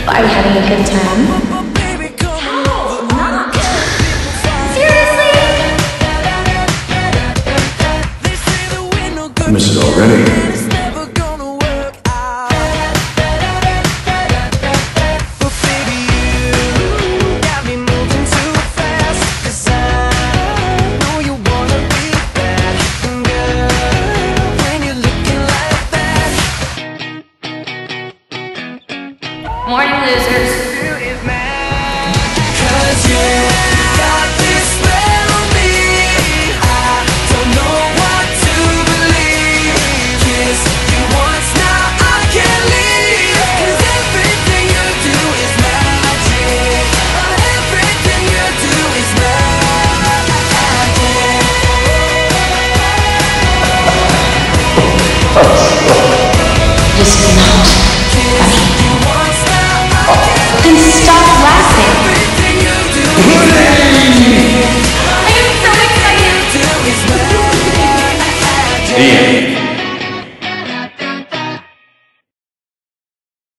Are you having a good time? Not. Seriously? Miss it already. Morning, losers. Just not. Then